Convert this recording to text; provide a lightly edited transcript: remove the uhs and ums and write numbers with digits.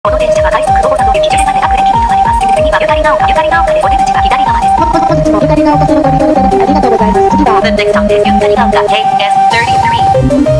この電車は快速動作という基準まで各駅に止まります。次はゆかりが丘、ゆかりが丘です。お出口は左側です。 本日もゆかりが丘線をご利用いただきありがとうございます。次は The next stop is ゆかりが丘 KS33